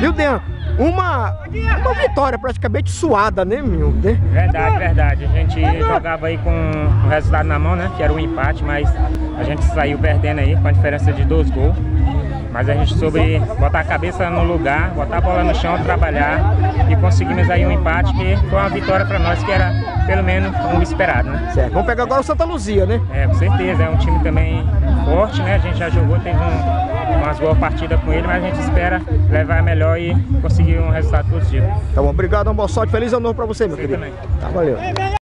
Viu, Dean? Uma vitória praticamente suada, né, meu? Né? Verdade, verdade. A gente jogava aí com o resultado na mão, né? Que era um empate, mas a gente saiu perdendo aí com a diferença de 2 gols. Mas a gente soube botar a cabeça no lugar, botar a bola no chão, trabalhar e conseguimos aí um empate que foi uma vitória para nós que era pelo menos um esperado, né? Certo. Vamos pegar agora o Santa Luzia, né? É, com certeza. É um time também forte, né? A gente já jogou, teve umas boas partidas com ele, mas a gente espera levar melhor e conseguir um resultado positivo. Tá bom, obrigado, boa sorte, feliz ano novo pra você, meu querido. Também. Tá, valeu.